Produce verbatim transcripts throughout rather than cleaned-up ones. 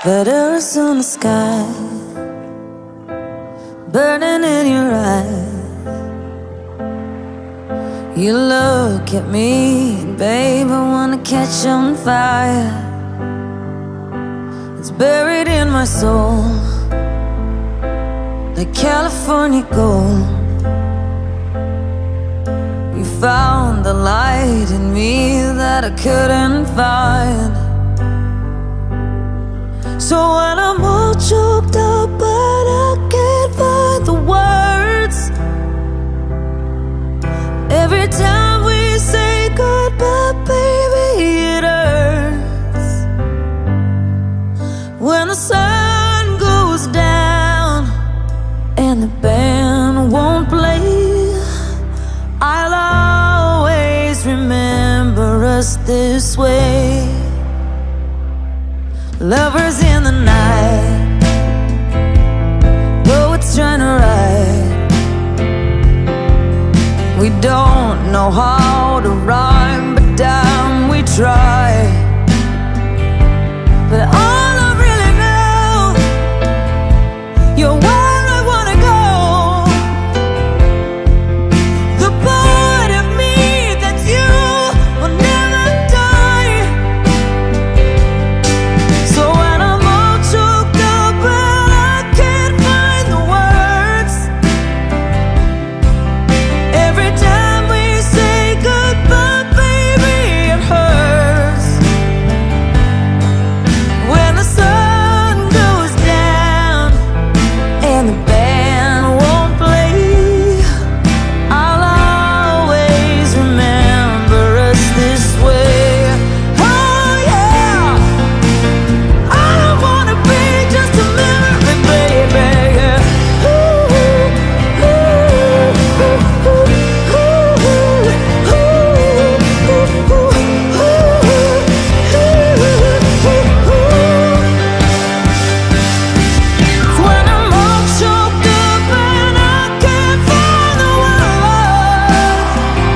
Letters on the sky, burning in your eyes. You look at me, and babe, I wanna catch on fire. It's buried in my soul, like California gold. You found the light in me that I couldn't find. So when I'm all choked up but I can't find the words, every time we say goodbye, baby, it hurts. When the sun goes down and the band won't play, I'll always remember us this way. Lovers in the night, poets trying to write. We don't know how to rhyme, but damn, we try. But all I really know, you're where I wanna go. The part of me that's you will never die. So when I'm all choked up and I can't find the words, every time we say goodbye, baby, it hurts. When the sun goes down and the band won't play, I'll always remember us this way. Oh yeah, I don't wanna be just a memory, baby. Ooh, ooh, ooh, ooh, ooh, ooh, ooh, ooh. When I'm all choked up and I can't find the words,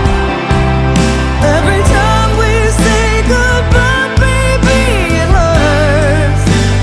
every time we say goodbye, baby, it hurts.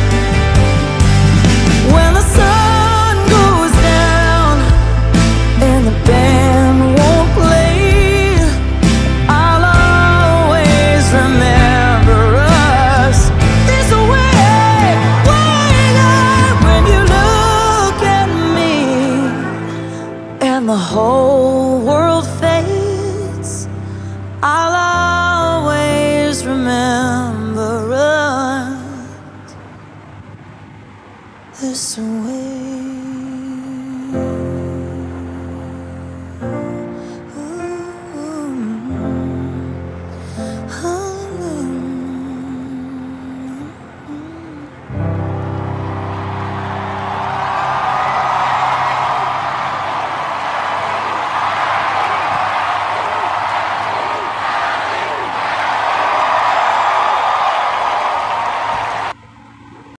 When the sun goes down and the band won't play, I'll always remember us this way. Way up when you look at me and the whole world fades, I'll always remember us this way.